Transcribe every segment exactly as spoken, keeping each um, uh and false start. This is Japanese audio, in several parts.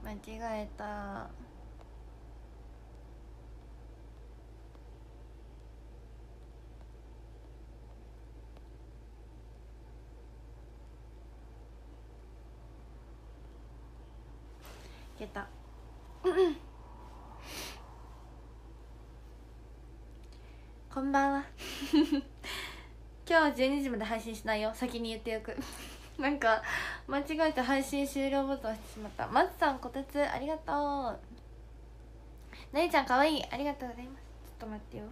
間違えた。いけたこんばんは今日はじゅうにじまで配信しないよ、先に言っておくなんか間違えて配信終了ボタン押してしまった。まずさんこてつありがとう。なりちゃんかわいい、ありがとうございます。ちょっと待ってよ。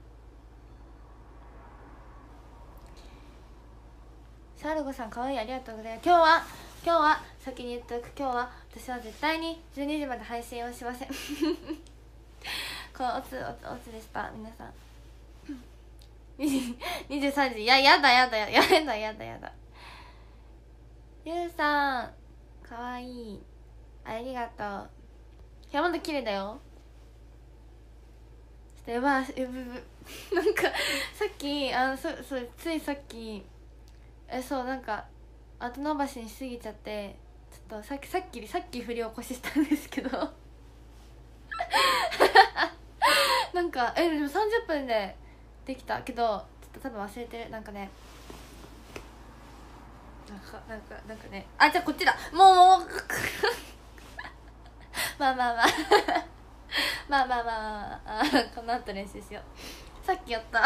シャルゴさんかわいい、ありがとうございます。今日は今日は先に言っておく、今日は私は絶対にじゅうにじまで配信をしませんこのおつおつおつでした。皆さんにじゅうさんじ、いややだやだやだやだやだやだ。ゆうさんかわいい、ありがとう。いやまだ綺麗だよ。ちょっとやばい、やばいなんかさっきあのそそついさっきえそうなんか後延ばしにしすぎちゃって、ちょっとさっきさっきさっき振り起こししたんですけどなんかえでもさんじゅっぷんでできたけどちょっと多分忘れてる。なんかねなんかなんかなんかねあじゃあこっちだもうもうまあまあまあまあまあまあまああこの後練習しよう。さっきやった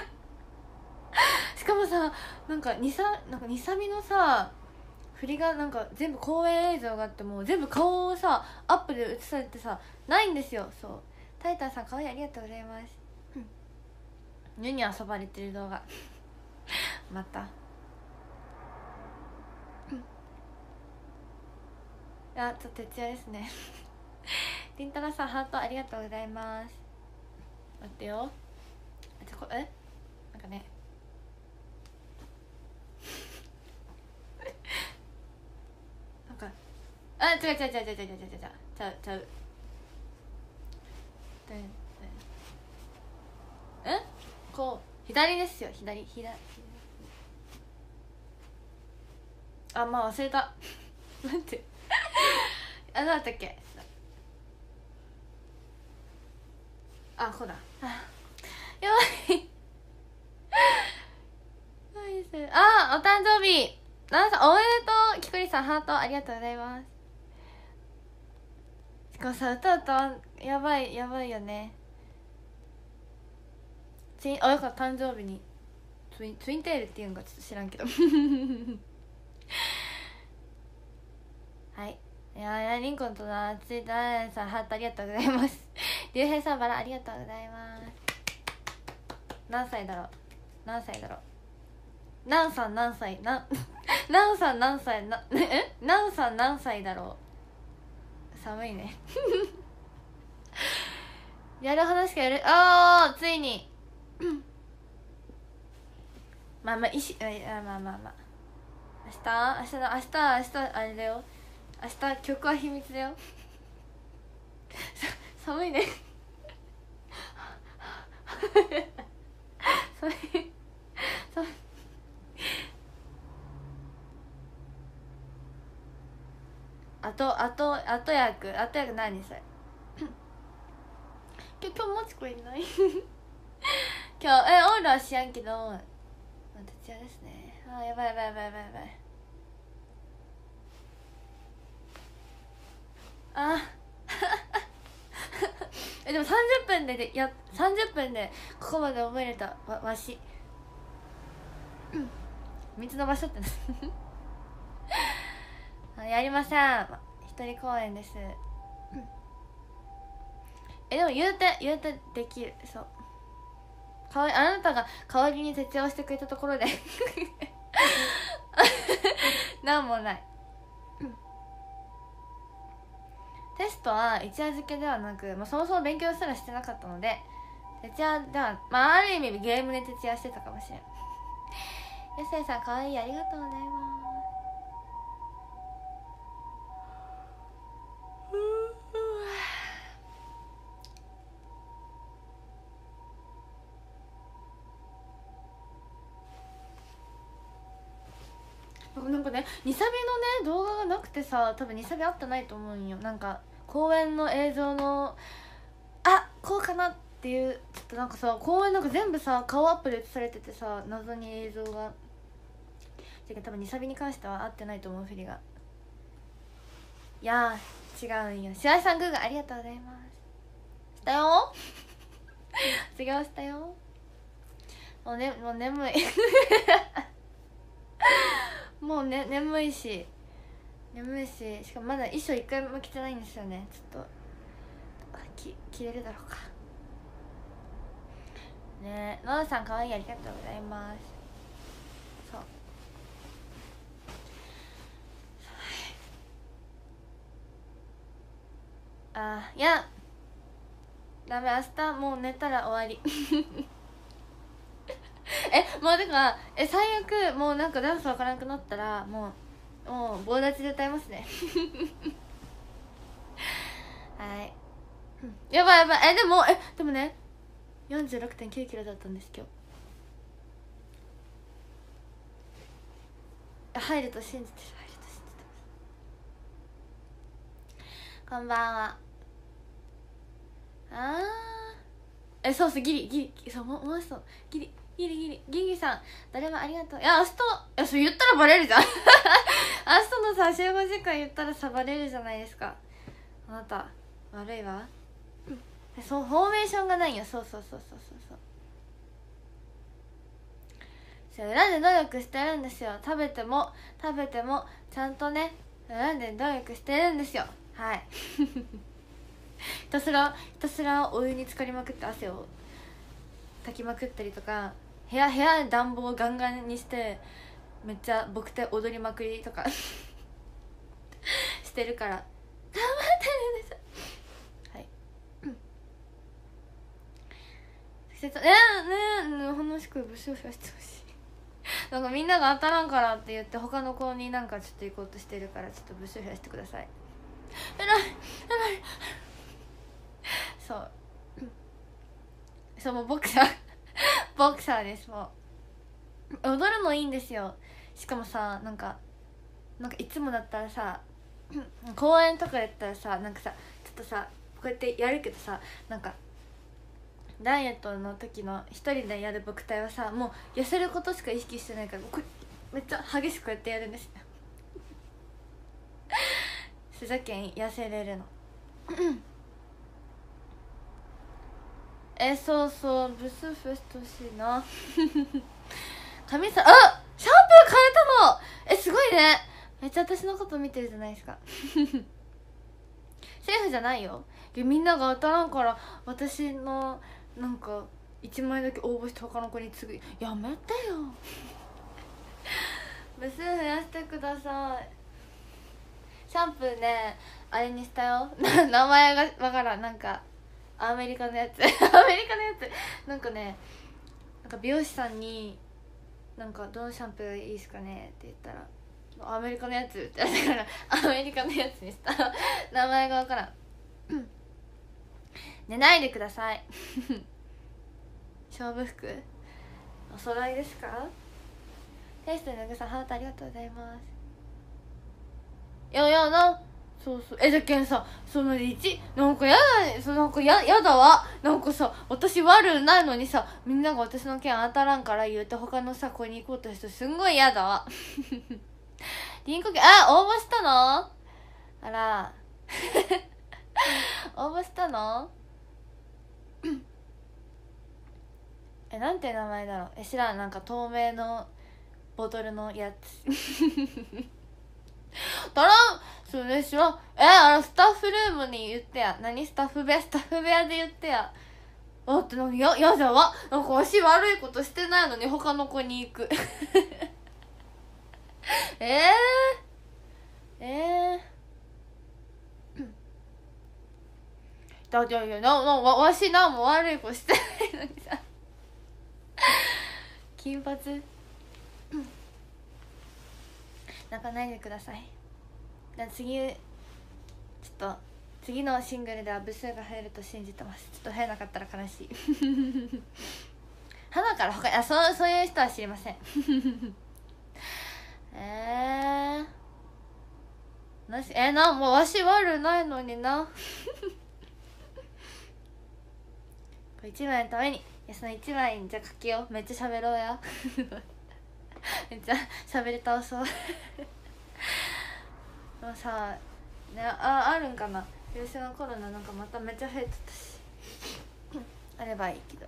しかもさなんかにさなんかにさみのさ振りがなんか全部公演映像があっても全部顔をさアップで映されてさないんですよ。そうタイタンさんかわいい、ありがとうございます。ニュに遊ばれてる動画またあちょっと徹夜ですねりんたろーさんハートありがとうございます。待ってよ、あちょこえなんかねなんかあ違う違う違う違う違う違う違うちゃうちゃうえこう左ですよ、左左あまあ忘れた待ってあどうだったっけ。あこうだあやばい何ですあお誕生日ななさんおめでとう。きくりさんハートありがとうございます。しかもさ歌うとやばいやばいよね。ツインあよかった誕生日にツインツインテールっていうんかちょっと知らんけどはいいやリンコンとなツイッターさんハートありがとうございますりゅうへいさんバラありがとうございます。何歳だろう何歳だろう何さん何歳な何さん何歳なえ何さん何歳だろう。寒いねやる話かやるあーついにまあまあいしあまあまあまあ明日明日の明日明日あれだよ、明日曲は秘密だよ寒いね寒い寒いあとあとあと役あと役何それ今日今日もちこいない今日えオールはしやんけどまあ徹夜ですね。あーやばいやばいやばいやばいやばいあえでもさんじゅっぷんででやさんじゅっぷんでここまで覚えれたわわし水の場所ってなやりません一人公演です。えでも言うて言うてできる。そうかわいあなたが代わりに徹夜をしてくれたところでなんもないテストは一夜漬けではなく、まあ、そもそも勉強すらしてなかったので徹夜では、まあ、ある意味ゲームで徹夜してたかもしれん。やせいさんかわいい、ありがとうございます。 なんかねニサビのね動画がなくてさ、多分ニサビあってないと思うんよ。なんか公演の映像のあこうかなっていうちょっとなんかさ公演なんか全部さ顔アップで映されててさ、謎に映像がじゃ多分ニサビに関しては合ってないと思う。フリがいやー違うんよ。白井さんグーグーありがとうございます。したよ卒業したよ。もうねもう眠いもうね眠いし眠いし、しかもまだ衣装一回も着てないんですよね。ちょっとき着れるだろうかね。えのどさんかわいいありがとうございます。そうあーいやダメ、明日もう寝たら終わりえもうだからえ最悪もうなんかダンスわからなくなったらもうもう棒立ちで歌いますねはいやばいやばい。えでもえでもね よんじゅうろくてんきゅうキロだったんです今日。入ると信じてる、入ると信じてます。こんばんは。あーえそうそうギリギリそうももうそうギリギリギリギリさん誰もありがとう。いや明日いやそう言ったらバレるじゃん明日のさ集合時間言ったらさバレるじゃないですか。あなた悪いわそうフォーメーションがないよ。そうそうそうそうそうそうそう裏で努力してるんですよ。食べても食べてもちゃんとね裏で努力してるんですよ。はいひたすらひたすらお湯に浸かりまくって汗を炊きまくったりとか、部屋部屋暖房ガンガンにしてめっちゃ僕手踊りまくりとかしてるから頑張ってるんですはい、うん、ねえねえ話しく部署してほしいなんかみんなが当たらんからって言って他の子になんかちょっと行こうとしてるから、ちょっと部署増やしてください。えらいえらいそうそうもうボクサーボクサーです。もう踊るのいいんですよ。しかもさなんかなんかいつもだったらさ公園とかやったらさなんかさちょっとさこうやってやるけどさ、なんかダイエットの時の一人でやる僕体はさもう痩せることしか意識してないからこれめっちゃ激しくやってやるんですふざけん痩せれるのえそうそうブスフしてほしいな髪さあシャンプー変えたのえすごいね。めっちゃ私のこと見てるじゃないですかセーフじゃないよ。みんなが当たらんから私のなんかいちまいだけ応募して他の子に次ぐやめてよ部数増やしてください。シャンプーねあれにしたよ名前がわからん。なんかアメリカのやつアメリカのやつなんかねなんか美容師さんになんかどのシャンプーがいいですかねって言ったらアメリカのやつって言ったからアメリカのやつにした名前がわからん寝ないでください勝負服お揃いですか。テイストのぐさんハートありがとうございます。いやいやなそうそうえだけんさそのいちなんかやだねそなんかややだわなんかさ私悪ないのにさみんなが私の件当たらんから言うて他のさ子に行こうとしてすんごいやだわリンコケあ応募したのあら応募したのえなんて名前だろうえ知らん。なんか透明のボトルのやつたらんそれ知らん。えあのスタッフルームに言ってや。何スタッフ部屋スタッフ部屋で言ってや。だって何ややだわなんかわし悪いことしてないのに他の子に行くえーえーだっていやななわわしなんも悪いことしてないのにさ金髪泣かないでください。だ次ちょっと次のシングルでは部数が増えると信じてます。ちょっと増えなかったら悲しい花から他あそうそういう人は知りませんえなしえなもうわし悪ないのになこれいちまいのために、いやそのいちまいじゃ書きよう。めっちゃ喋ろうやめっちゃ喋り倒そうでもさ、ね、あ, あるんかな、優秀なコロナなんかまためっちゃ増えてたしあればいいけど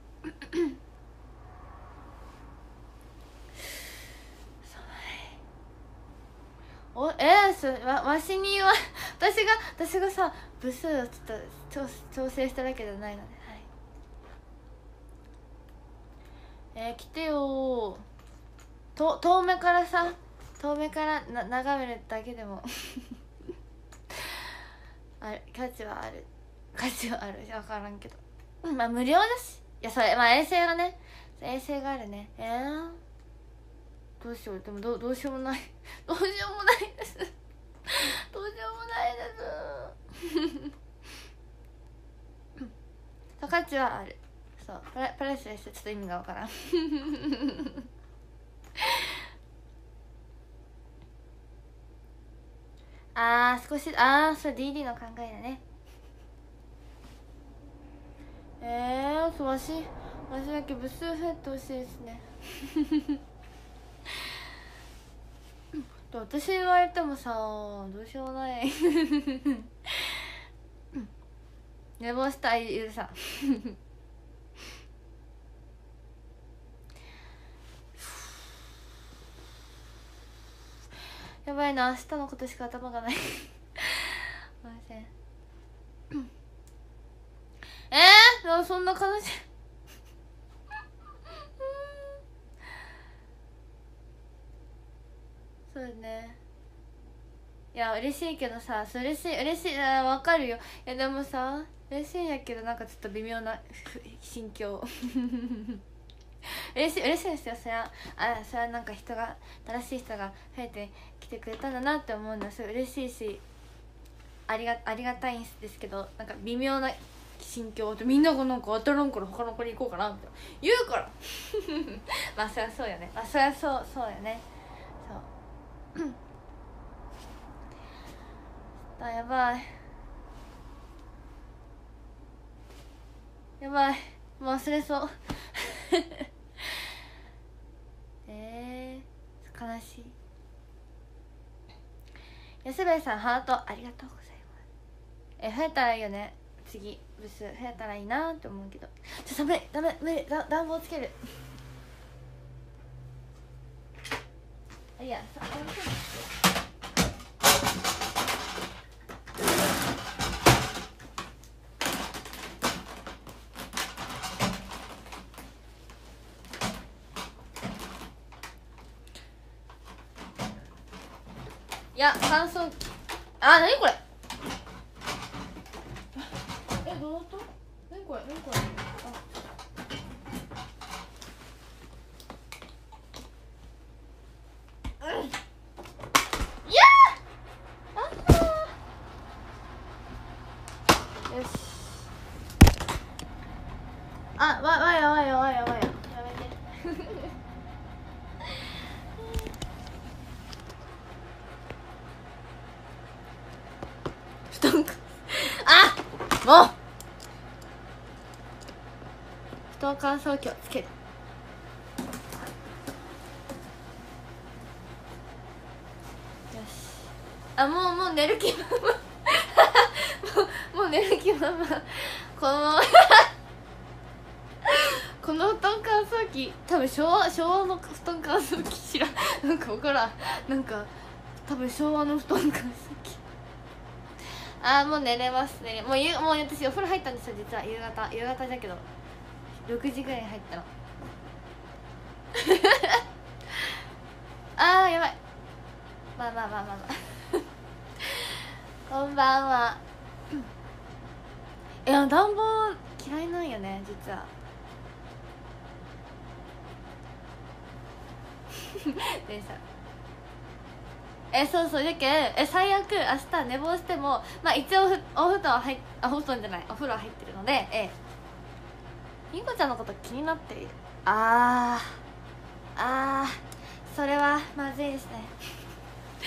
おえー、そわわしには私が私がさ部数をちょっと調調整しただけじゃないので、はい、えー、来てよと遠目からさ遠目からな眺めるだけでもある価値はある価値はある分からんけど、まあ無料だし、いやそれまあ衛星がね衛星があるね。えー、どうしよう、でも ど, どうしようもないどうしようもないですどうしようもないです価値はある。そうプラプラスレスちょっと意味がわからんあー少しあーそれ ディーディー の考えだね。えー、そうわしわしだけ部数増えてほしいですね私言われてもさどうしようもない寝坊したいゆるさやばいな、明日のことしか頭がないすいませんえー、そんな悲しいそうね。いや嬉しいけどさ、嬉しい嬉しいわかるよ。いやでもさ嬉しいんやけどなんかちょっと微妙な心境嬉しい嬉しいですよ。それはあそれはなんか人が新しい人が増えてきてくれたんだなって思うのはすごい嬉しいしありがありがたいんですけど、なんか微妙な心境でみんながなんか当たらんから他の子に行こうかなって言うからまあそりゃそうよね。まあそりゃそうそうよね。そうあやばいやばいもう忘れそうえー、悲しい。安部さんハートありがとうございます。え増えたらいいよね。次ブス増えたらいいなって思うけどちょっと無理ダメ無理だ暖房つけるいやさいや乾燥あ、なにこれえ、どういうこと？なにこれなにこれあうんいやーあーよしあ、わ、わやわやわやわややめて布団かあもう布団乾燥機をつける。よしあもうもう寝る気ままもうもう寝る気ままこのままこの布団乾燥機多分昭和昭和の布団乾燥機知らんなんか分からんなんか多分昭和の布団乾燥機あーもう寝れますね。もうゆもう私お風呂入ったんですよ実は夕方夕方だけどろくじぐらいに入ったのあーやばいまあまあまあまあまあこんばんはいや暖房嫌いなんよね実はでさえそうそうだけえ最悪明日寝坊してもまあ一応お布団は入っあお布団じゃないお風呂は入ってるのでえりんこちゃんのこと気になっている。あーあーそれはまずいですね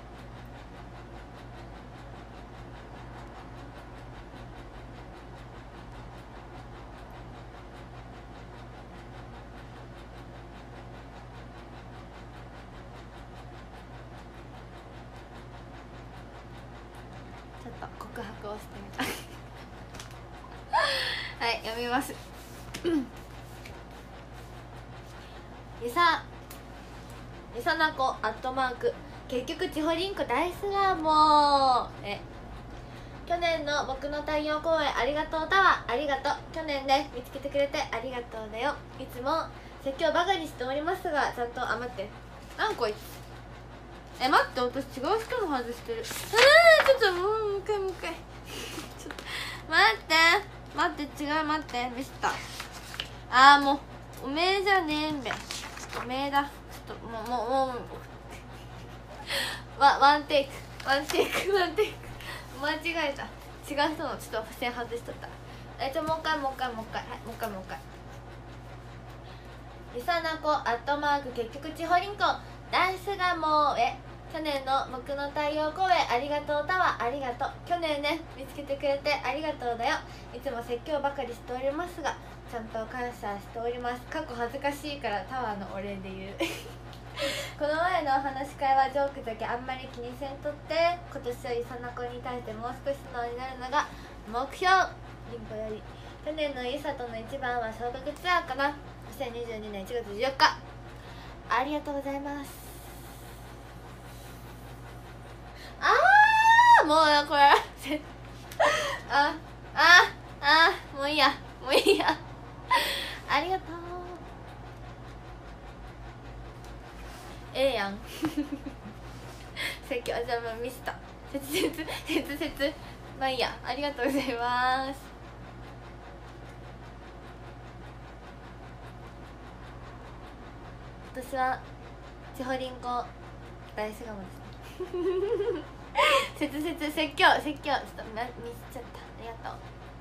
告白をしてみたはい読みますゆさゆさなこアットマーク結局ちほりんこ大好きだもんえ去年の僕の太陽公演ありがとうタワーありがとう去年で見つけてくれてありがとうだよいつも説教ばかりしておりますがちゃんとあ待ってなんこいつえ待って私違う人の外してるあーちょっともうもう一回もう一回ちょっと待って待って違う待ってミスったあーもうおめえじゃねえんべおめえだちょっともうもうもうもうワワンテイクワンテイクワンテイク間違えた違う人のちょっと付箋外しとったえちょもう一回もう一回もう一回はいもう一回もう一回ゆさなこアットマーク結局ちほりんこダンスがもうえ去年の僕の太陽公演ありがとうタワーありがとう去年ね見つけてくれてありがとうだよいつも説教ばかりしておりますがちゃんと感謝しております過去恥ずかしいからタワーのお礼で言うこの前のお話し会はジョークだけあんまり気にせんとって今年はゆさなこに対してもう少し素直になるのが目標リンコより去年のゆさとの一番は小学ツアーかなにせんにじゅうにねんいちがつじゅうよっかありがとうございますあーもうこれあああもういいやもういいやありがとうええやん説教じゃあミスった切切切切まあいいやありがとうございます私はちほりんこ大好きかもです切切説教説教ちょっとミスっちゃったありがとう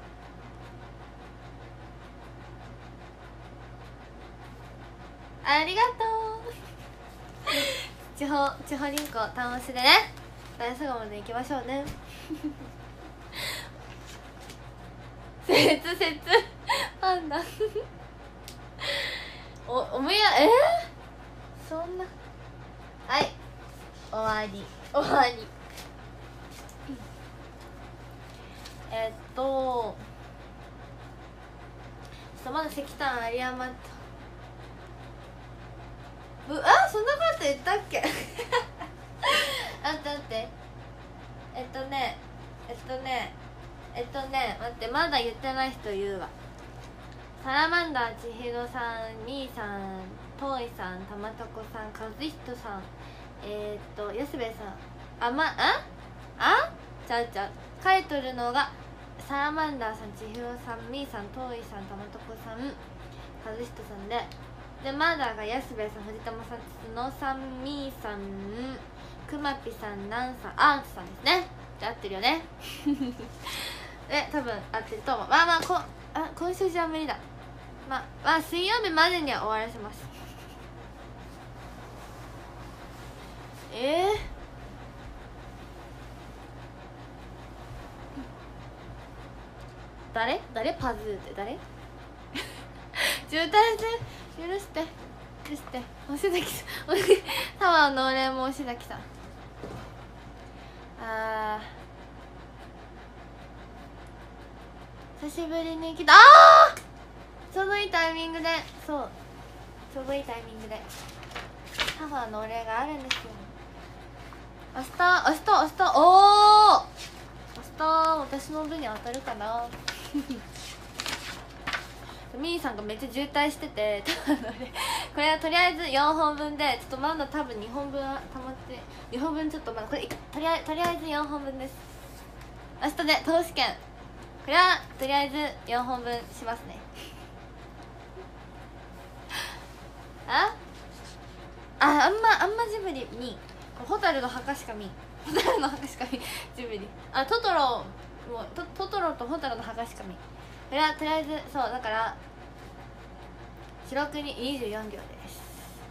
ありがとうちほちほりんこ楽しでね大相撲でいきましょうね切切パンダおおむやえー、そんなはい終わり終わりえっとちょっとまだ石炭有り余ったぶあそんなこと言ったっけあったあってえっとねえっとねえっとね待ってまだ言ってない人言うわサラマンダー千尋さんみーさんとういさんたまたこさん和人さんえー、っと安部さんあまああちゃうちゃう書いとるのがサラマンダーさん千尋さんみーさんとういさんたまたこさん和人さんででマダーが安部さん藤玉さん角さんみーさんくまぴさんなんさんアートさんですねで合ってるよねで多分合ってると思うまあまあこあ今週じゃ無理だまあ、まあ、水曜日までには終わらせますえー、誰誰パズーって誰渋滞して許して許して押崎さんタワーのお礼も押崎さんあー久しぶりに来たあーちょうどいいタイミングでそうちょうどいいタイミングでタワーのお礼があるんですよ明日明日明日おお明日私の分に当たるかなみーさんがめっちゃ渋滞しててこれはとりあえずよんほんぶんでちょっとまだ多分にほんぶんはたまってにほんぶんちょっとまだこれとりあえとりあえずよんほんぶんです明日で投資券これはとりあえずよんほんぶんしますねあああんまあんまジブリ見ホタルの墓しか見ホタルの墓しか見ジブリあトトロもトトトロとホタルの墓しか見これはとりあえずそうだから白くににじゅうよんびょうです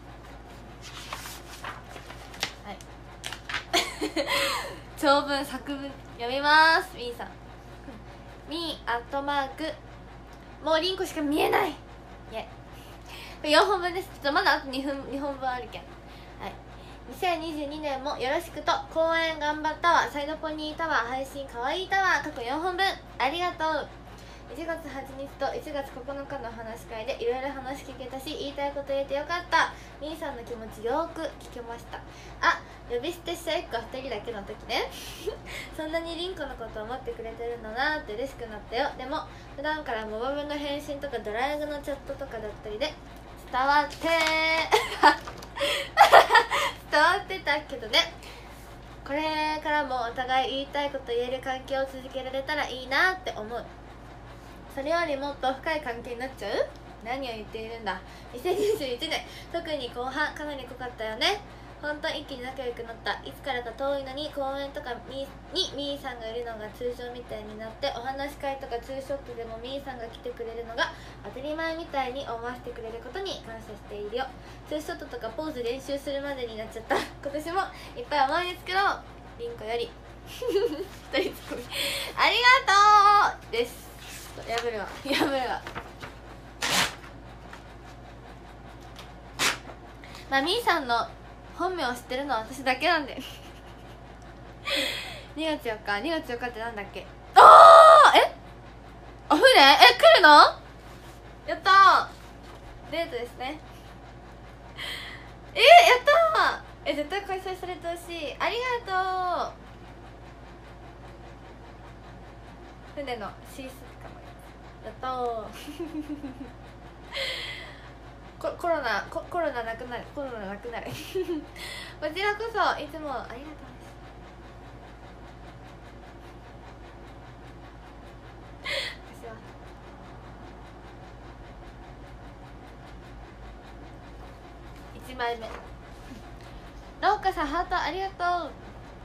はい長文作文読みますみーさんみーアットマークもうリンコしか見えないイエよんほんぶんですちょっとまだあとにふんにほんぶんあるけんはいにせんにじゅうにねんもよろしくと。公演頑張ったわ、サイドポニータワー配信かわいいタワー過去よんほんぶんありがとう。いちがつはちにちといちがつここのかの話し会でいろいろ話聞けたし、言いたいこと言えてよかった。みーさんの気持ちよーく聞けました。あ、呼び捨てしちゃいっこふたりだけの時ねそんなにりんこのこと思ってくれてるんだなーって嬉しくなったよ。でも普段からモバブの返信とかドライブのチャットとかだったりで伝わって伝わってたけどね。これからもお互い言いたいこと言える関係を続けられたらいいなって思う。それよりもっと深い関係になっちゃう。何を言っているんだ。にせんにじゅういちねん特に後半かなり濃かったよね。ほんと一気に仲良くなった。いつからか遠いのに公園とかにみーさんがいるのが通常みたいになって、お話し会とかツーショットでもみーさんが来てくれるのが当たり前みたいに思わせてくれることに感謝しているよ。ツーショットとかポーズ練習するまでになっちゃった。今年もいっぱい思い出作ろう。りんこよりふたりツッコミありがとうです。破るわ破るわ。まあみーさんの本名を知ってるのは私だけなんでにがつよっかにがつよっかってなんだっけ。あーえあふれえ来るのやったー。デートですねえー、やったー。え絶対開催されてほしい。ありがとう。船のシースかもやったーココロナココロナなくなるコロナなくなるこちらこそいつもありがとうです私はいちまいめローカさんハートありがとう。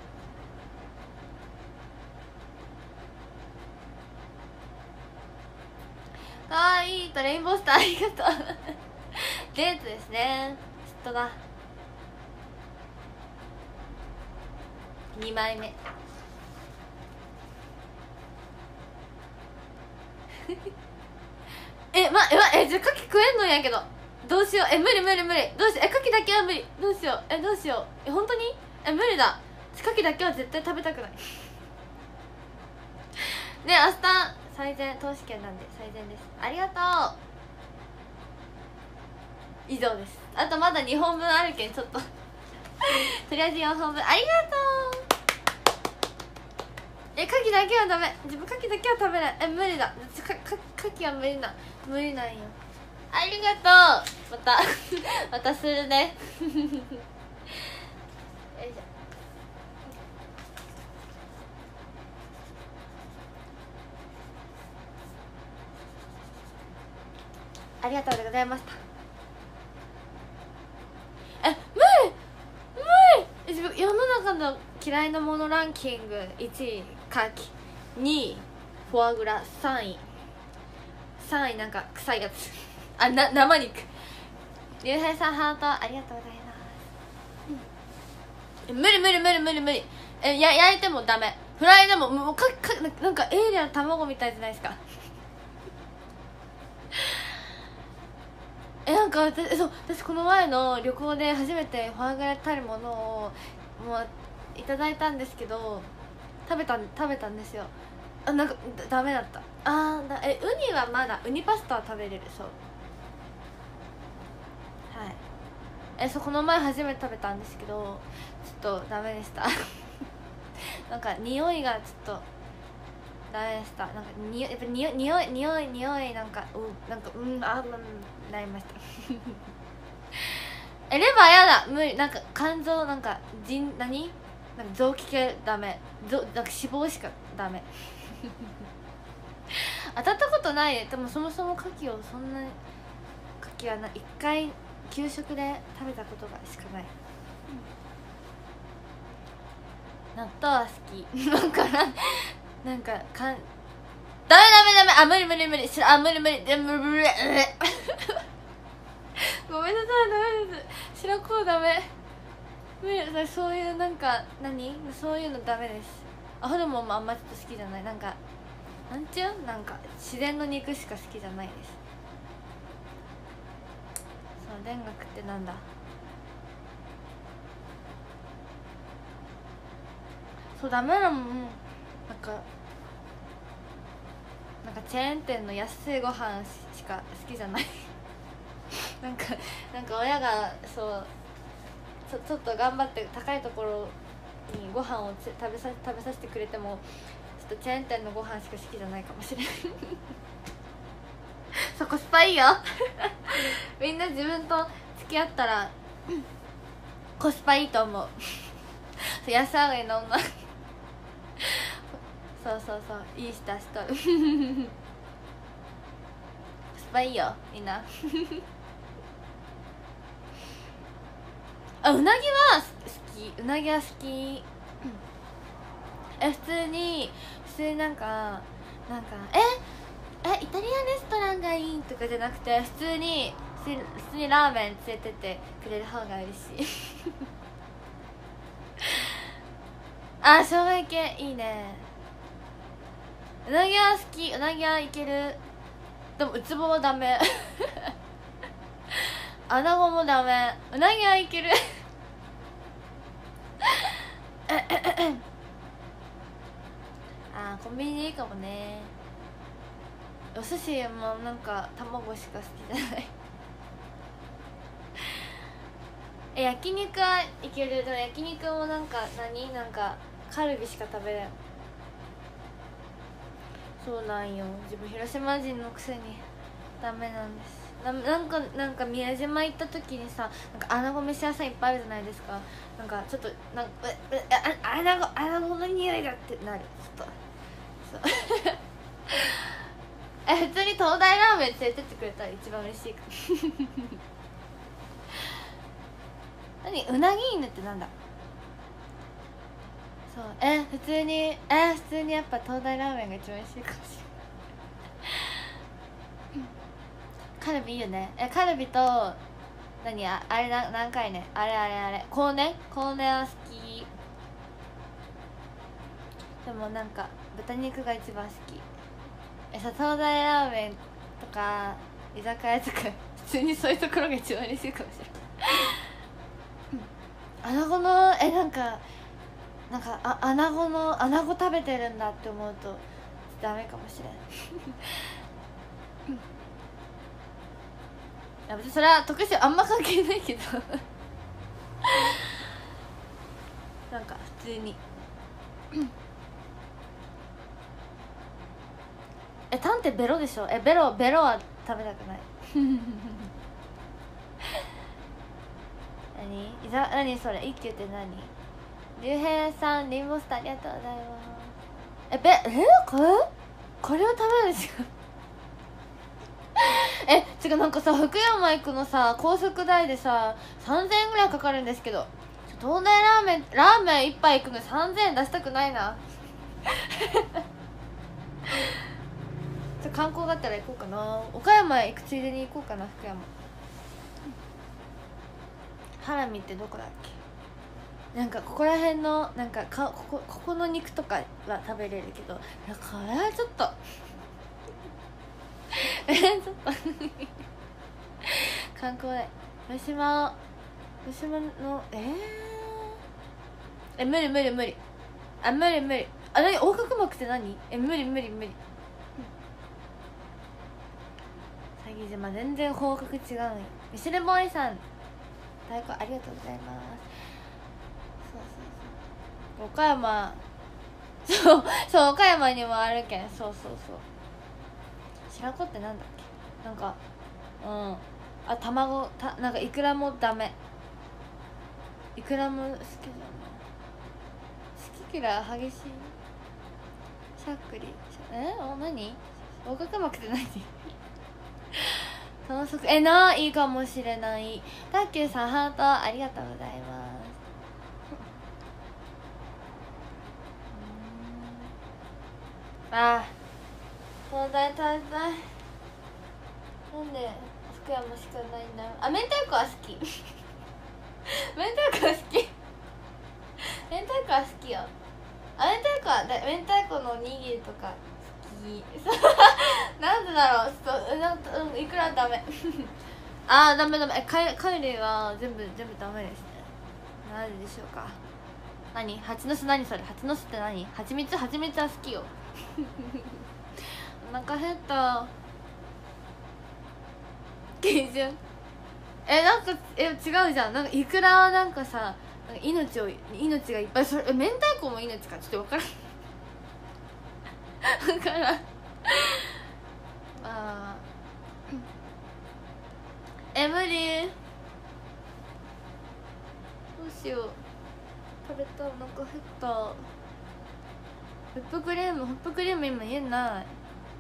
かわいいとレインボースターありがとうデートですね。嫉妬だ。にまいめえまえまえじゃあ牡蠣食えんのやけどどうしよう。え無理無理無理どうしよう。え牡蠣だけは無理どうしよう。えどうしよう。え本当にえ無理だ。牡蠣だけは絶対食べたくないね。明日最善投資券なんで最善です。ありがとう。以上です。あとまだにほんぶんあるけんちょっととりあえずよんほんぶんありがとう。え牡蠣だけはダメ。自分牡蠣だけは食べない。え無理だ。かか牡蠣は無理な無理なんよ。ありがとう。またまたするねよいしょ。ありがとうございました。え無理無理。自分世の中の嫌いなものランキングいちい牡蠣、にいフォアグラ、さんいさんいなんか臭いやつあな生肉。ゆうへいさんハートありがとうございます、うん、無理無理無理無理無理。えや焼いてもダメ。フライでももうかかなんかエイリアン卵みたいじゃないですかえなんか私そう私この前の旅行で初めてフォアグラたるものをもういただいたんですけど食べた食べたんですよ。あなんかダメだった。あーだえウニはまだウニパスタは食べれる。そうはいえそうこの前初めて食べたんですけどちょっとダメでしたなんか匂いがちょっとダメでした。なんかにやっぱにおいにおいにおいにおいなんかうんなんかうんあうんなりましたえレバーやだ無理。なんか肝臓なんか腎何なんか臓器系ダメ。ぞなんか脂肪しかダメ当たったことない。でもそもそも牡蠣をそんなに牡蠣はないっかい給食で食べたことがしかない、うん、納豆は好きなんかなんかかんダメダメダメあ無理無理無理しあ無理無理で無理無理ごめんなさいダメです。白子ダメ無理。そういうなんか何そういうのダメです。あホルモンもあんまちょっと好きじゃない。なんかなんちゅうなんか自然の肉しか好きじゃないです。そう田楽ってなんだそうダメなもん。なんかなんかチェーン店の安いご飯しか好きじゃないなんかなんか親がそうちょ, ちょっと頑張って高いところにご飯を食べさ食べさせてくれてもちょっとチェーン店のご飯しか好きじゃないかもしれないそうコスパいいよみんな自分と付き合ったらコスパいいと思う安上がりの女そうそうそういい舌しとるコスパいいよみんなあうなぎは好きうなぎは好きえ普通に普通になんかなんかええイタリアンレストランがいいとかじゃなくて普通に普通にラーメン連れてってくれる方が嬉しいあ生姜焼きいいねうなぎは好きうなぎはいけるでもウツボはダメアナゴもダメうなぎはいけるあーコンビニでいいかもねお寿司もなんか卵しか好きじゃないえ焼肉はいけるでも焼肉もなんか何なんかカルビしか食べれんそうなんよ自分広島人のくせにダメなんですな, なんかなんか宮島行った時にさなんか穴子飯屋さんいっぱいあるじゃないですかなんかちょっとなんかううあ穴子穴子の匂いだってなるちょっとそうえ普通に東大ラーメン連れてってくれたら一番嬉しいかも何うなぎ犬ってなんだそうえ普通にえ普通にやっぱ東大ラーメンが一番美味しいかもしれないカルビいいよねえカルビと何ああれな何回ねあれあれあれコーネコーネは好きでもなんか豚肉が一番好きえさ東大ラーメンとか居酒屋とか普通にそういうところが一番嬉しいかもしれないアナゴのえなんかなんかあアナゴのアナゴ食べてるんだって思うとダメかもしれんいや別にそれは特殊あんま関係ないけどなんか普通にえタンってベロでしょえベロベロは食べたくない何いざ何それ一休って何竜兵さんリンボスターありがとうございますえべえこれこれを食べるんですかえ違うなんかさ福山行くのさ高速代でささんぜんえんぐらいかかるんですけど東大ラーメンラーメン一杯行くのにさんぜんえん出したくないなちょ観光があったら行こうかな岡山行くついでに行こうかな福山ハラミってどこだっけなんかここら辺のなんかかここここの肉とかは食べれるけどこれはちょっとえちょっと観光で広島広島のえー、え無理無理無理あ無理無理あ何横隔膜って何え無理無理無理詐欺島全然方角違うんよミシェルボーイさん太鼓ありがとうございます岡山そうそう岡山にもあるけんそうそうそう白子ってなんだっけなんかうんあ卵たなんかイクラもダメイクラも好きじゃない好き嫌い激しいしゃっくりえお何横隔膜って何豚足えないいかもしれないタッキューさんハートありがとうございますあ東大食べたいなんで福山しかないんだあ明太子は好き明太子は好き明太子は好きよあ明太子はだ明太子のおにぎりとか好きなんでだろうそうなんと、うん、いくらダメあーダメダメえ貝類は全部全部ダメですねなぜでしょうか何蜂の巣、何それ蜂の巣って何？蜂蜜、蜂蜜は好きよお腹減った。基準えなんかえ違うじゃん。なんかイクラはなんかさ、なんか命を命がいっぱい、それえ明太子も命かちょっと分からん分からんあえ無理、どうしよう。食べた、お腹減った。ホップクリームホップクリーム今家にない。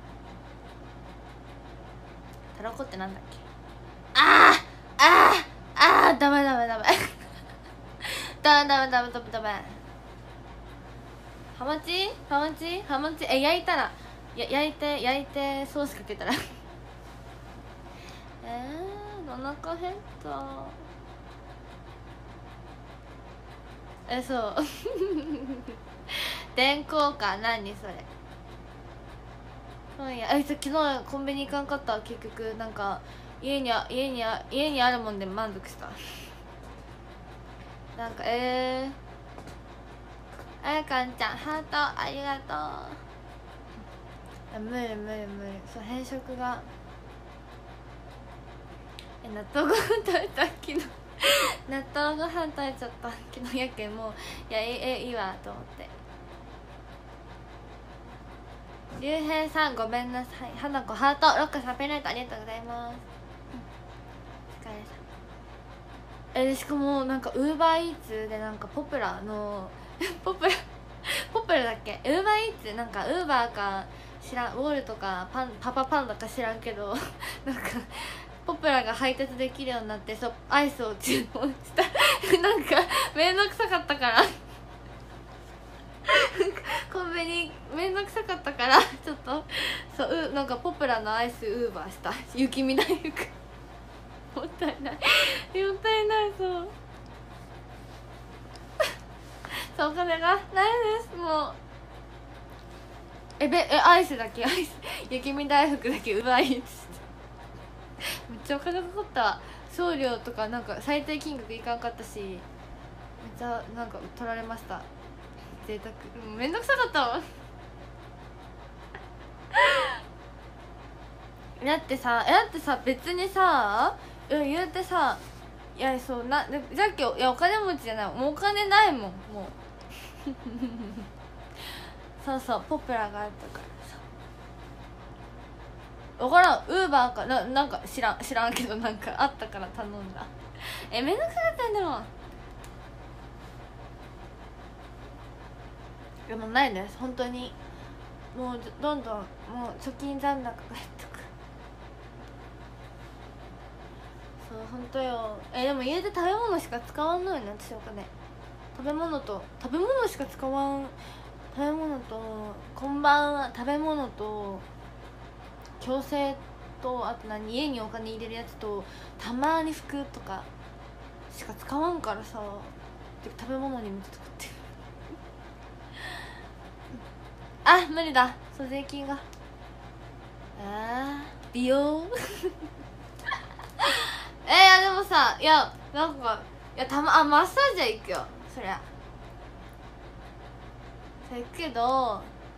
たらこってなんだっけ。あーあーあーダメダメダメダメダメダメダメダメ。ハマチハマチハマチえ焼いたらや焼いて焼いてソースかけたらえー、お腹減ったえそう電光か何それ。うんやえ昨日コンビニ行かんかった結局。なんか家にあ家にあ家にあるもんで満足したなんかえー、あやかんちゃんハートありがとう。無理無理無理、そう変色が。え納豆ご飯食べた昨日納豆ご飯食べちゃった昨日やけんもういやええいいわと思って。りゅうへいさんごめんなさい。花子ハートロックサペライトありがとうございます、うん、お疲れ様。えしかもなんかウーバーイーツでなんかポプラのポプラポプラだっけウーバーイーツなんかウーバーか知らん、ウォールとかパンパパパンダか知らんけどなんかポプラが配達できるようになって、そうアイスを注文したなんかめんどくさかったからコンビニめんどくさかったからちょっとそうなんかポプラのアイスウーバーした雪見大福もったいないもったいない。そうそうお金がないですもう。えべえアイスだけアイス雪見大福だけウーバーイーツめっちゃお金かかった。送料とかなんか最低金額いかんかったしめっちゃなんか取られました。贅沢、うん、めんどくさかったわだってさえだってさ別にさうん言うてさいやそうなでじゃっけいやお金持ちじゃないもうお金ないもんもうそうそうポプラがあったからさ分からんウーバーか な, なんか知らん知らんけどなんかあったから頼んだえめんどくさかったんだもん。でもないです本当にもうどんどんもう貯金残高が減ってく。そう本当よ。えでも家で食べ物しか使わんのよね私お金。食べ物と食べ物しか使わん。食べ物とこんばんは食べ物と矯正とあと何家にお金入れるやつとたまに服とかしか使わんからさ食べ物にめっちゃ使ってるあ無理だそう税金があー美容えー、いやでもさいやなんかいやたまあマッサージは行くよそりゃそれ行くけどあ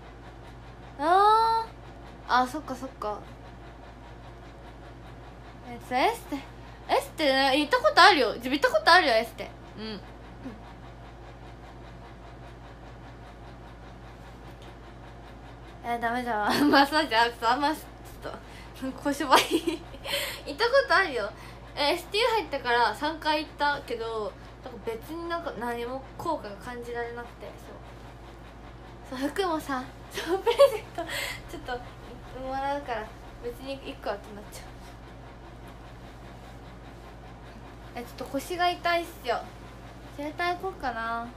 ーあそっかそっかえっとエステエステ行ったことあるよ自分行ったことあるよエステうんえダメだわマッサージああんまちょっと小芝居行ったことあるよ。え エスティー 入ってからさんかい行ったけどなんか別になんか何も効果が感じられなくてそうそう服もさそうプレゼントちょっともらうから別にいっかってなっちゃう。えちょっと腰が痛いっすよ。整体行こうかな。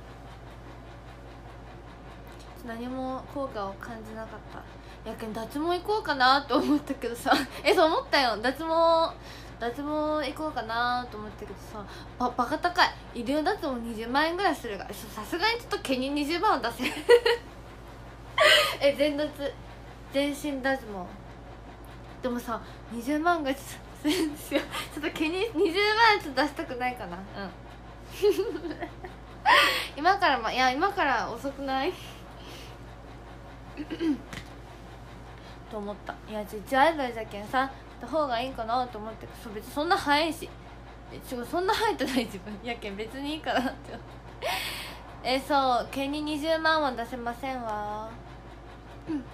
何も効果を感じなかった。やけん脱毛行こうかなと思ったけどさえそう思ったよ脱毛脱毛行こうかなと思ったけどさババカ高い。医療脱毛にじゅうまんえんぐらいするがさすがにちょっと毛ににじゅうまんは出せえ全脱全身脱毛でもさにじゅうまんがちょっとするんですよ。ちょっと毛ににじゅうまんちょっと出したくないかな。うん今からまいや今から遅くないと思った。いやじゃあアイドルじゃけんさた方がいいかなと思って、そう別にそんな早いし、え違うそんな早いってない自分やけん別にいいかなってえそう県ににじゅうまんは出せませんわ。うんそう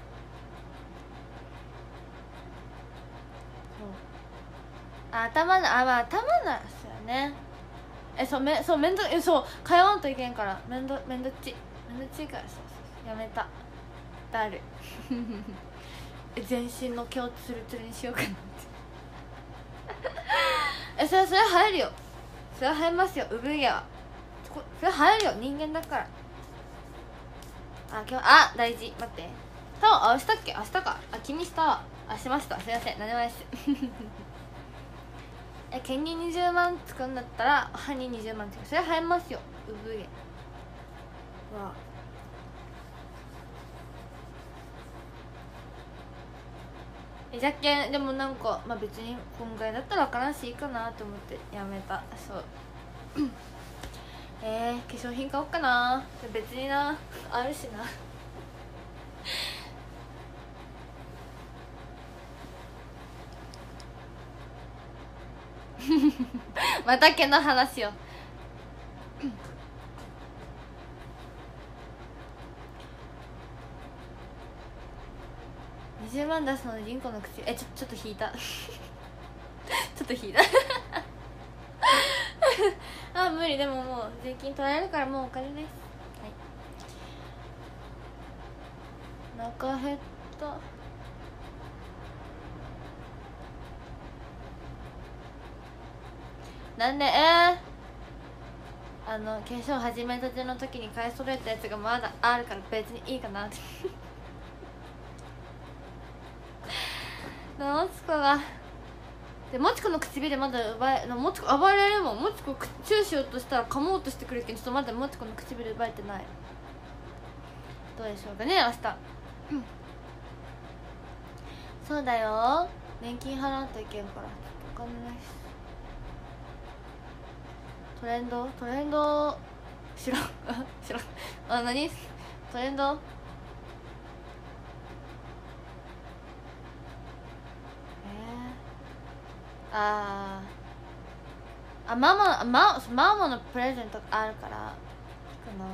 あ頭なあまあ頭ならそうやね。えそうめそうめんどえそう通わんといけんからめんどめんどっちめんどっちいからそうそうやめただる全身の毛をツルツルにしようかなってえそれそれ生えるよ、それは生えますよ、産毛はそれ生えるよ、人間だから。あ今日あ大事待って多分あしたっけ明日かあ君したわあしましたすいません何でもないっすえ毛ににじゅうまんつくんだったら歯ににじゅうまんつく、それは生えますよ産毛わえじゃっけんでもなんかまあ別に今回だったら分からんしいいかなと思ってやめた。そうえー、化粧品買おうかな別になあるしなまた毛の話よにじゅうまん出すのにリンコの口えちょちょっと引いたちょっと引いたあ無理でももう税金取られるからもうお金です。はい中減ったなんでえー、あの化粧始めたての時に買い揃えたやつがまだあるから別にいいかなってもちこがでもちこの唇まだ奪えもちこ暴れるもん。もちこチューしようとしたら噛もうとしてくるけどちょっとまだもちこの唇奪えてない。どうでしょうかね明日、うん、そうだよ年金払わんといけんからお金ないし。トレンドトレンド知らん知らんあ何トレンドあーあマママママのプレゼントあるから聞くな。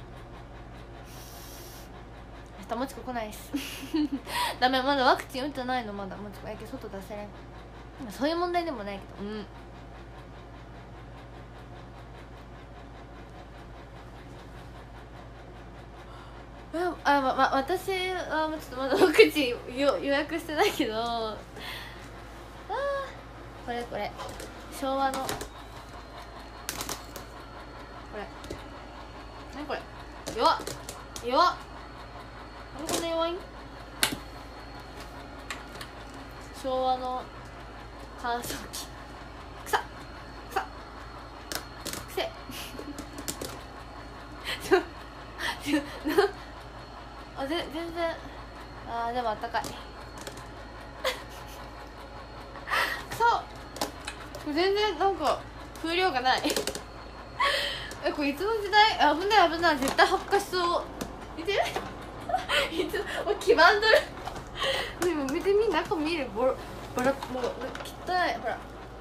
明日もちこ来ないっすダメまだワクチン打ってないのまだもちこやけ外出せれん。そういう問題でもないけどうんあ、ま、ま、私はちょっとまだワクチン予約してないけどあこれこれ昭和のこれ何これ弱っ弱っ何こんな弱いん。昭和の乾燥機くさくさくせあぜ全然あーでもあったかいくそ全然なんか風量がないえこれいつの時代危ない危ない絶対発火しそう見ていつも黄ばんどるでも見てみ中見るボロボロもう汚いほらい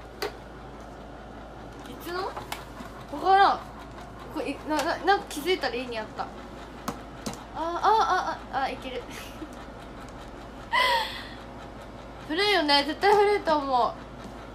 つの分からんこれなななんか気づいたら家にあったあああああいける古いよね絶対古いと思う。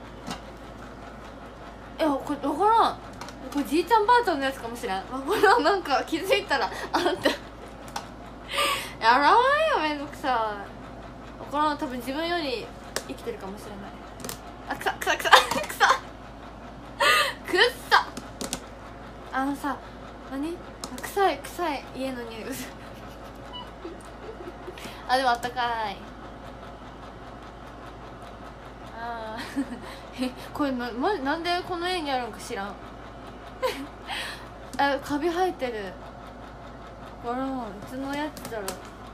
えこれ分からんこれじいちゃんばあちゃんのやつかもしれん。これはなんか気づいたらあんたやらないよめんどくさい。分からん多分自分より生きてるかもしれない。あくさくさくさくさくっさあのさ何臭い臭い家の匂いあでもあったかいあえこれな、ま、なんでこの家にあるんか知らんあカビ生えてるあらいつのやつだろ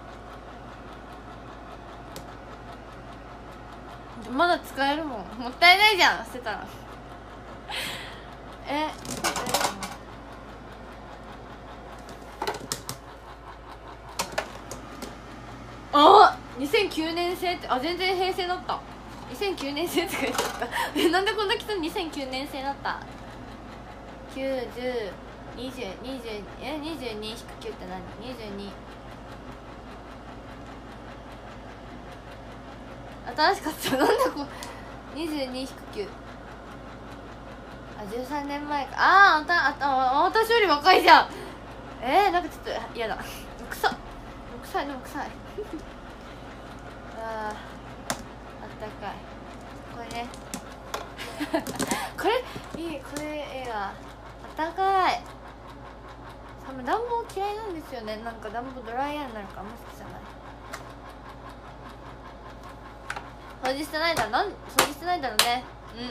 う。まだ使えるもんもったいないじゃん捨てたらえきゅうねん生って、あ全然平成だった。にせんきゅうねん生とか言っちゃったえなんでこんな来たの。にせんきゅうねん生だった。きゅう、じゅう、にじゅう、にじゅう、えにじゅうに引くきゅうって何。にじゅうに新しかったなんだこうにじゅうに引くきゅう、あじゅうさんねんまえか。あーあたあたあ私より若いじゃん。えー、なんかちょっと嫌だ臭っ臭いでも臭いあーあったかいこれねこれいい、これええわ。あったかい。多分暖房嫌いなんですよね。なんか暖房ドライヤーになるからあんま好きじゃない。掃除してないだろ。なん掃除してないだろうね。うん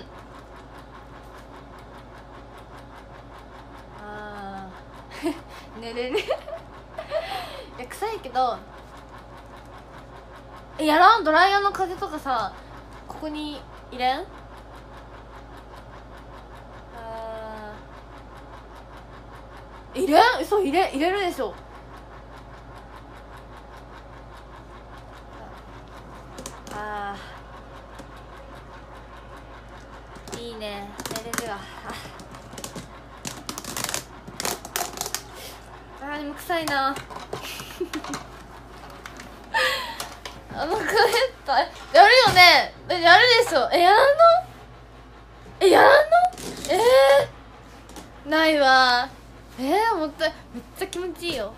あー寝れるいや臭いけどえやらん。ドライヤーの風とかさここに入れん。あー入れん。そう入れ入れるでしょ。あーいいね寝れるわ。あーでも臭いなあのく減ったやるよね。えやるでしょ。えやらんの。えやらんの。えー、ないわ。えー、もったいめっちゃ気持ちいいよ。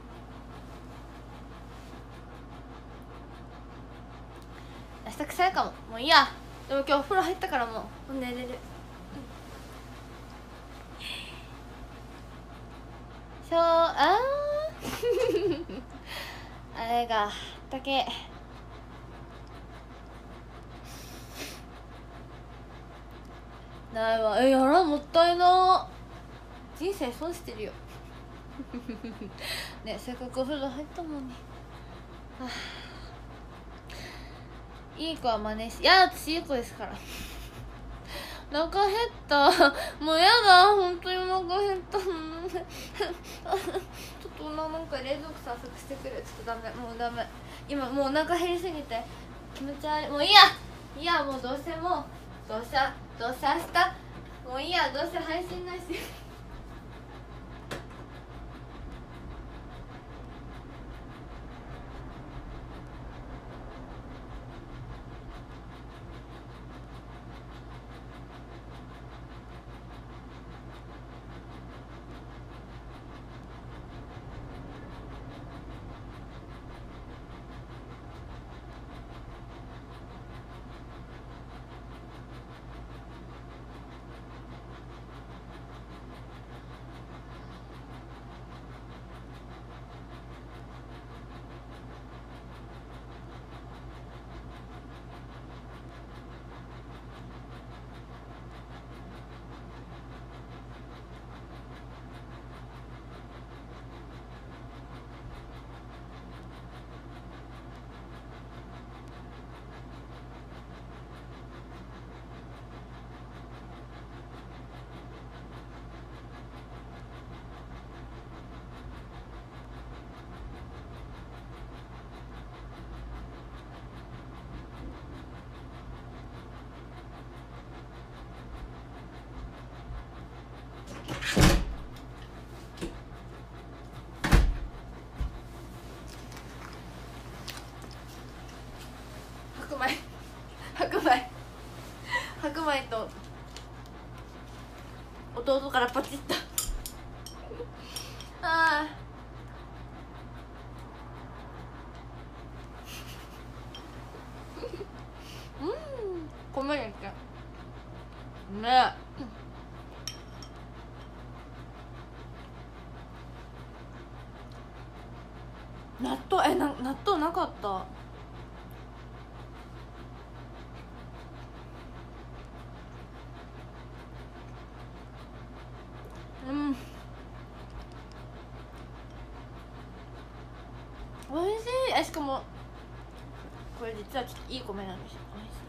明日臭いかも。もういいや。でも今日お風呂入ったからもう寝れる。そうあーあれがだけないわ。えやらん。もったいな。人生損してるよねせっかくお風呂入ったのに。はあいい子は真似しいや私いい子ですからお腹減ったもうやだ本当にお腹減ったちょっとなんか冷蔵庫散策してくる。ちょっとダメもうダメ今もうお腹減りすぎて気持ち悪い。もういいやいいやもうどうせもうどうせどうせ明日もういいやどうせ配信ないし白米白米白米と弟からパチッとああうん米やっけねえ納豆えな納豆なかった。うんおいしい。えしかもこれ実はちょっといい米なんですよ。おいしい。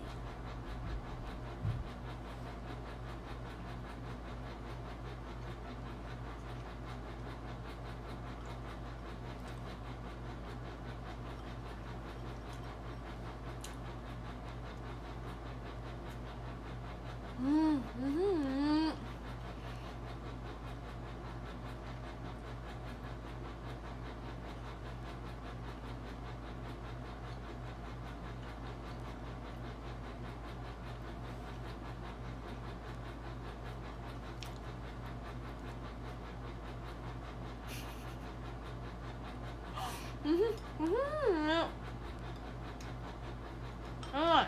うんうんうまい。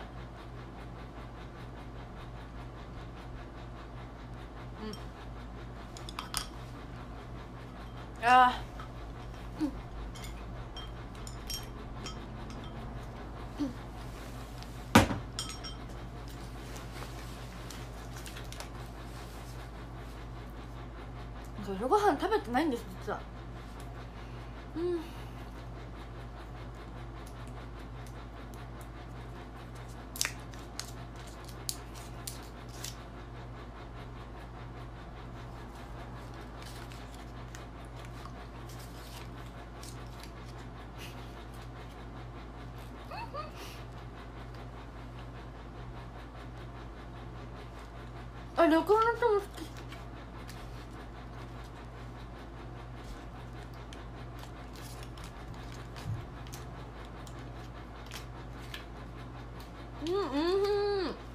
うんああ夜ご飯食べてないんです実は。うんあ、旅行の人も好き。うんうんうん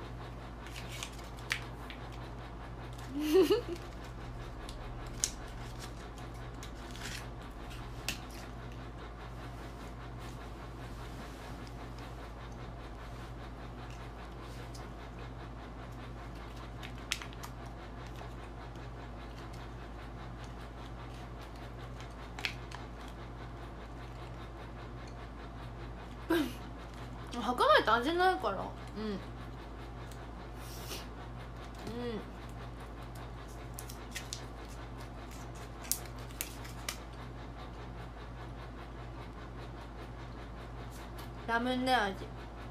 白米って味ないから。うんうんラムネ味。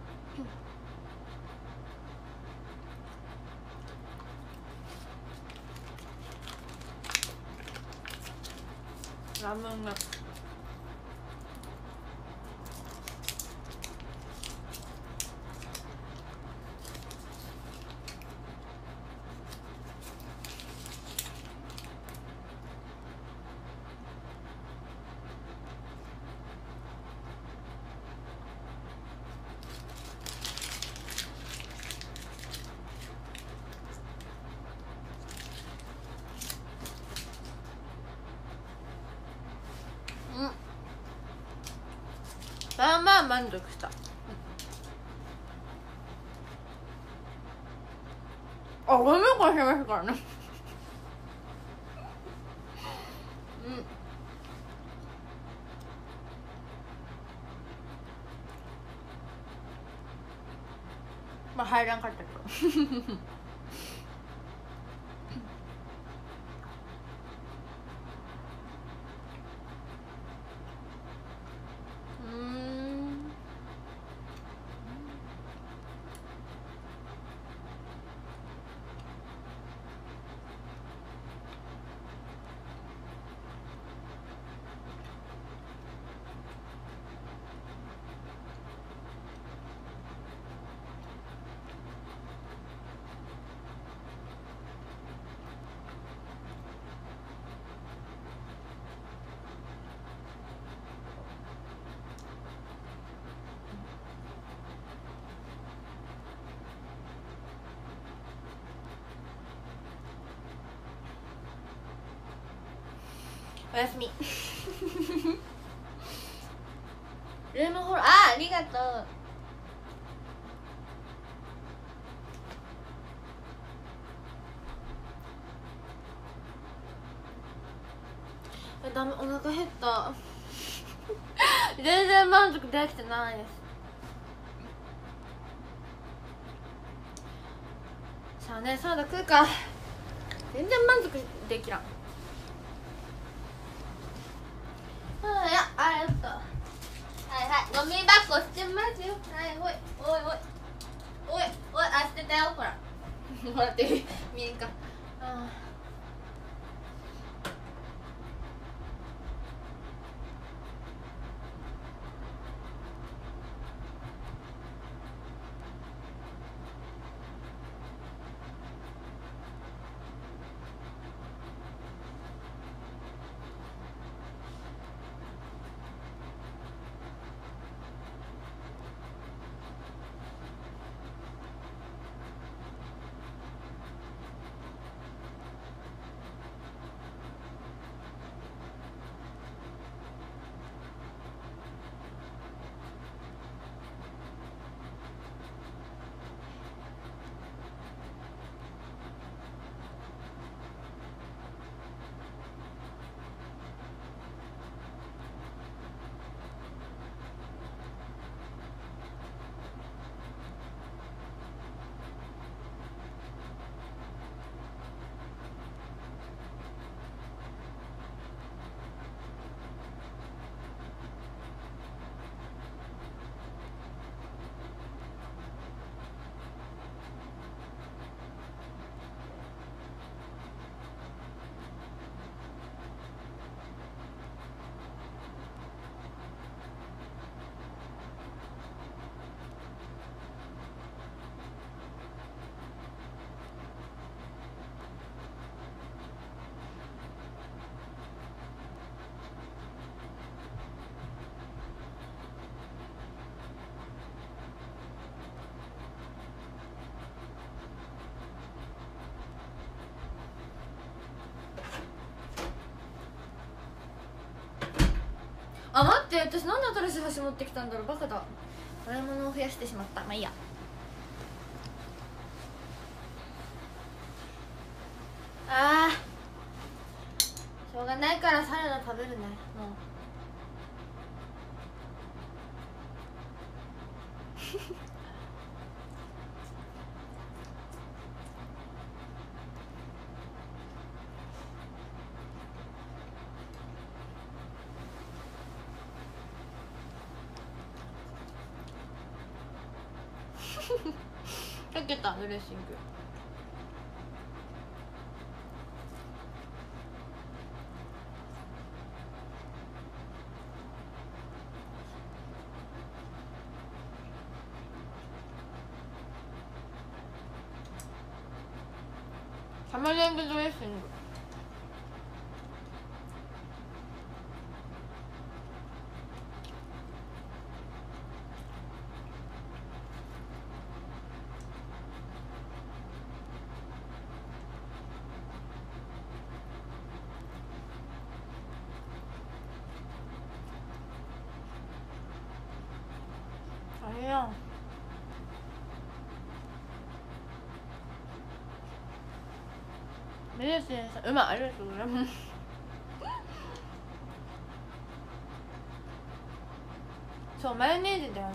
ラムネうんまあまあ満足した。あ、ごめんこしますからねうんまあ入らんかったけどうーんおやすみルームフォロー、あーありがとう。え、ダメ、お腹減った全然満足できてないです。さあね、サラダ食うか。全然満足できらん。あいや、あやった。はいはい、ゴミ箱してますよ。はい、おいおいおいおいおい、あ、捨てたよ、ほらほらって見えんか。あーあ、待って、私なんで新しい箸持ってきたんだろう、バカだ。洗い物を増やしてしまった。まあいいや。あー、しょうがないからサラダ食べるね。もうかけたドレッシング。玉ねぎドレッシング。あれやん。メレスさん、うまい、ありがとうございます。そう、マヨネーズではない。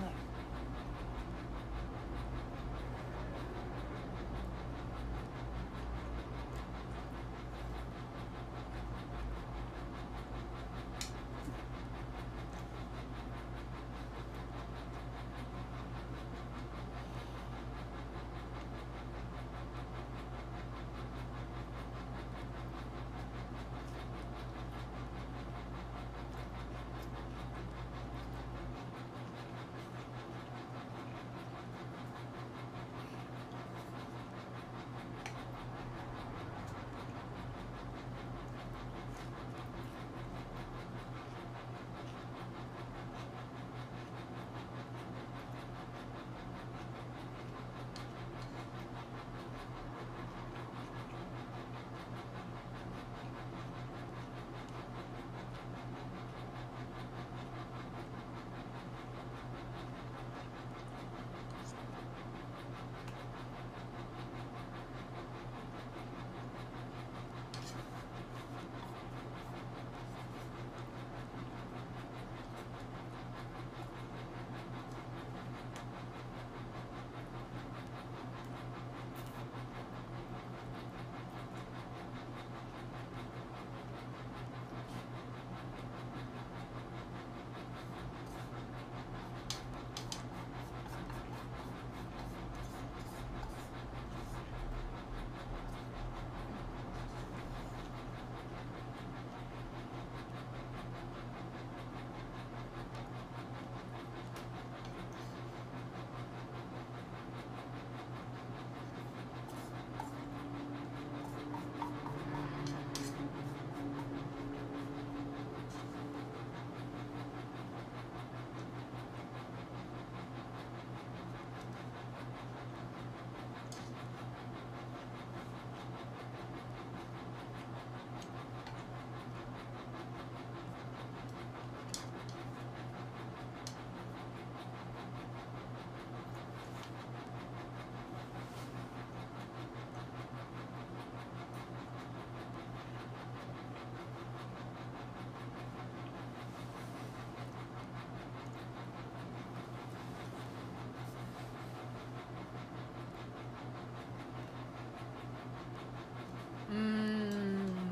うーん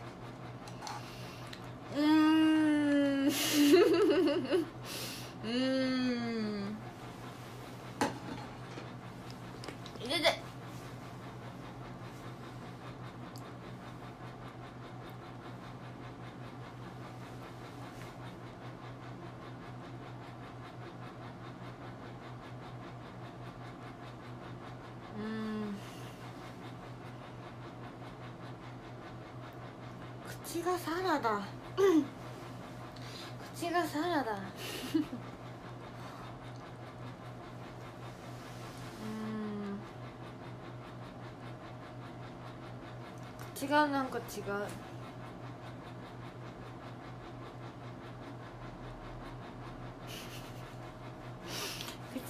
うーんうーん入れて。うーん、口がサラダ口がサラダうーん、口がなんか違う。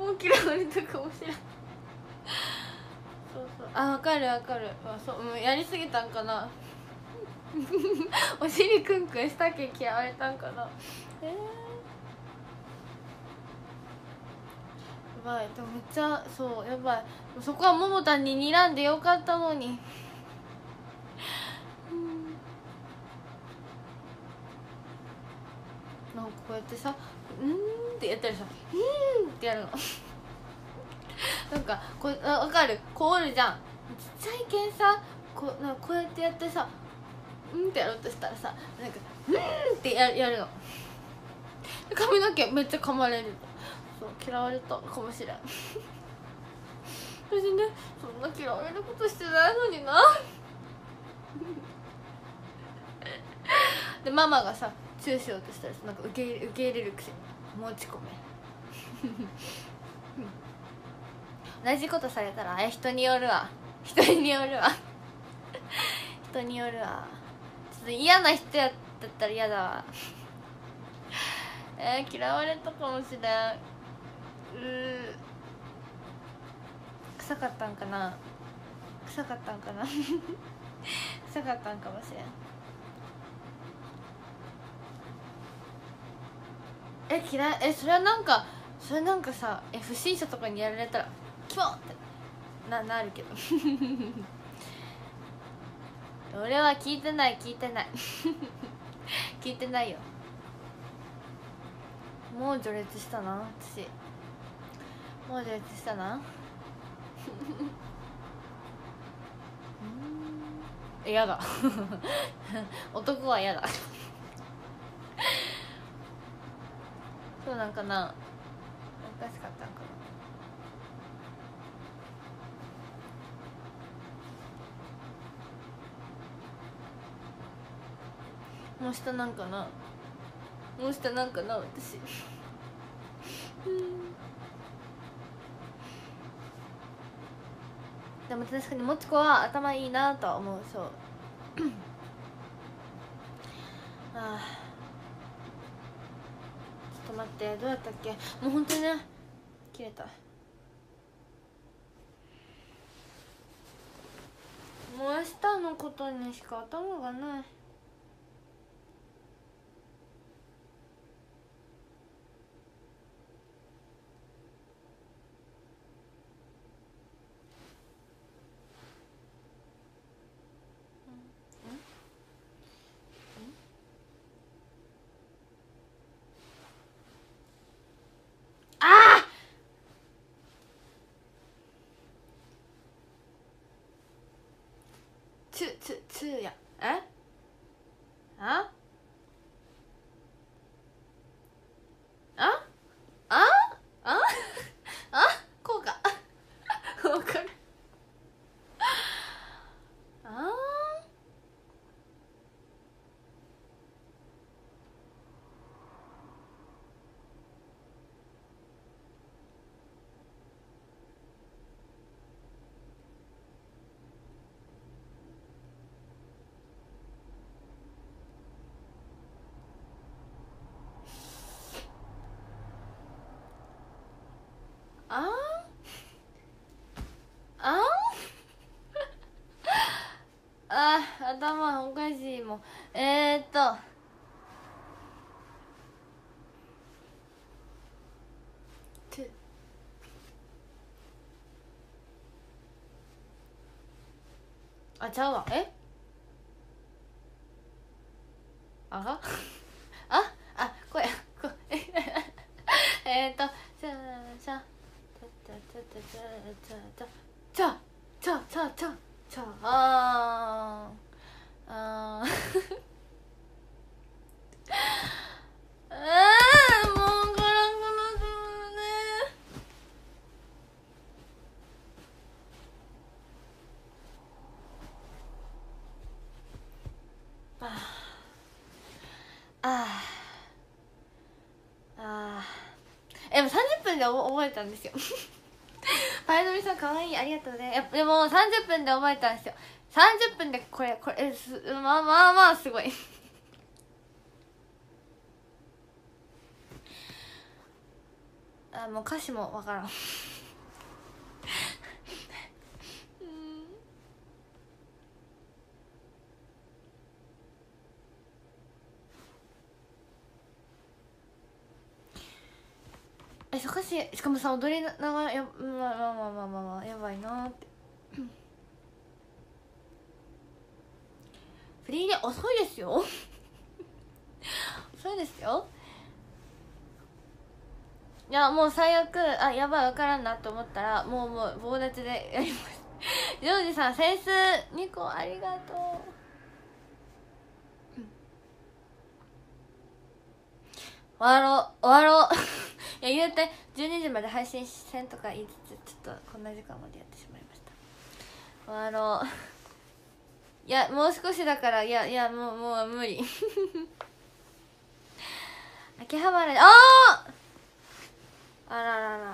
もう嫌われたかもしれないそうそう、あ、わかるわかる、あ、そう、もうやりすぎたんかなお尻クンクンしたけ嫌われたんかな。えー、やばい、でもめっちゃそうやばい、そこはももたんに睨んでよかったのになんかこうやってさ、うーんってやったりさ、うーんってやるのなんかこう、あ、分かる、こうおるじゃん、ちっちゃいけんさ、こうなんかこうやってやってさ、うんってやろうとしたらさ、なんかうーんってややるの、髪の毛めっちゃ噛まれる、そう嫌われたかもしれん私ね、そんな嫌われることしてないのになでママがさチューしようとしたらさ、なんか受け入れ受け入れるくせに持ち込め同じことされたら、え、人によるわ、人によるわ人によるわ、ちょっと嫌な人やったら嫌だわえー、嫌われたかもしれん、うー、臭かったんかな、臭かったんかな臭かったんかもしれん。え、嫌い、え、それはなんか、それなんかさ、え、不審者とかにやられたらキモってな、なるけど俺は聞いてない聞いてない聞いてないよ、もう序列したな私、もう序列したなうん、やだ男はやだそうなんかな、おかしかったんかな、もう下なんかな、もう下なんかな私でも確かにもちこは頭いいなとは思う、そうああ、ちょっと待って、どうやったっけ、もう本当にね切れた、もう明日のことにしか頭がない。ああ、つつつや、え、あああああ、こうかわかる、あああああ、頭おかしいもん、えー、っとつ、あ、ちゃうわ、え、あがああ、これこれえーっとちゃちゃちゃちゃちゃちゃちゃちゃちゃちゃちゃちゃあーあーあーもうわからんくなってるね。あああー、え、もうさんじゅっぷんで覚えたんですよパイドミさんかわいい、ありがとうね。でもさんじゅっぷんで覚えたんですよ。さんじゅっぷんでこれこれす、まあまあまあすごいああもう歌詞もわからんえそ歌詞しかもさ踊りながらやまあまあまあまあまあ、まあ、やばいなーってフリーで遅いですよ遅いですよ。いやもう最悪あやばい分からんなと思ったらもうもう棒立ちでやりますジョージさんセンスにこありがとう、うん、終わろう終わろういや言うてじゅうにじまで配信せんとか言いつつちょっとこんな時間までやってしまいました。終わろういやもう少しだからいやいやもうもう無理秋葉原であああららら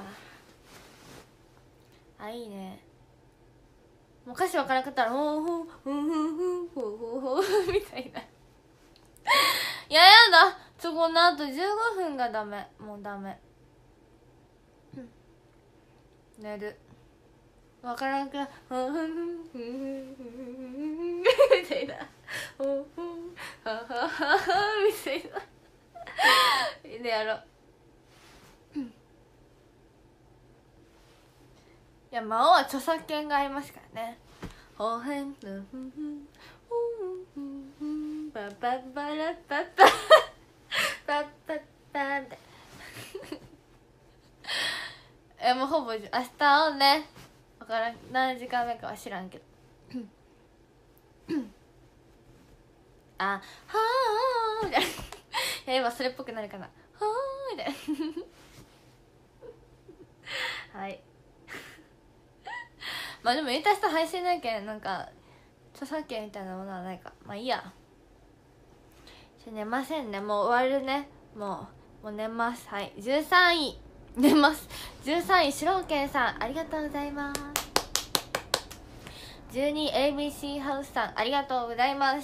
あいいね。もう歌詞分からなかったらほうほうほうほうほうほうほうほうみたいないややだちょこのあとじゅうごふんがダメもうダメ寝る分からなくなほうほうほうほうほうみたいなほうほうははははみたいなでやろういや魔王は著作権がありますからね。ほへんふんふんふんふんふんパパパラパパパパパってえもうほぼ明日会おうね。分からん何時間目かは知らんけどあはーみたいないや今それっぽくなるかなはーみたいなはいまあでもインタスタ配信なきゃなんか著作権みたいなものはないか。まあいいや寝ませんねもう終わるねもうもう寝ます。はいじゅうさんい寝ますじゅうさんいしろうけんさんありがとうございます。じゅうにい エービーシー ハウスさんありがとうございます。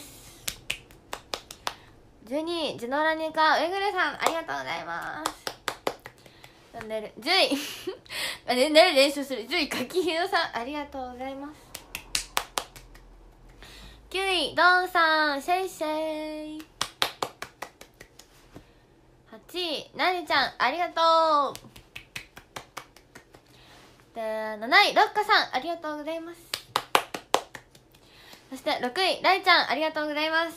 じゅうにいジュノラニカウエグレさんありがとうございます。寝るじゅうい寝る練習するじゅういかきひろさんありがとうございます。きゅういドンさんシェイシェイはちいなりちゃんありがとうでなないロッカさんありがとうございます。そしてろくいらいちゃんありがとうございます。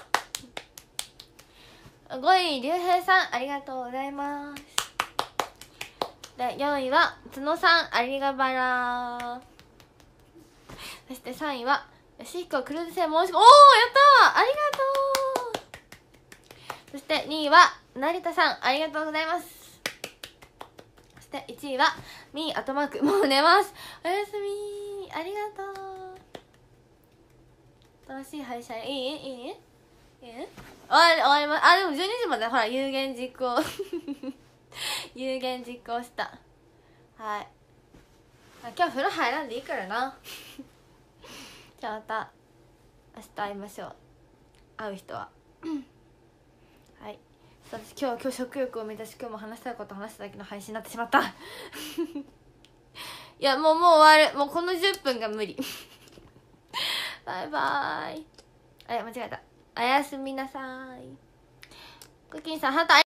ごいりゅうへいさんありがとうございます。でよんいはつのさんありがばら。そしてさんいはよしひこクルーズ船申し込みおーやったーありがとう。そしてにいは成田さんありがとうございます。そしていちいはみーアットマークもう寝ますおやすみありがとう。楽しい配信いいいいいいいい終わり終わります。あでもじゅうにじまでほら有言実行有言実行したはい。あ今日風呂入らんでいいからなじゃあまた明日会いましょう会う人ははい私今日今日食欲を満たし今日も話したいこと話しただけの配信になってしまったいやもうもう終わるもうこのじゅっぷんが無理バイバーイあ間違えたおやすみなさい。クッキンさんハート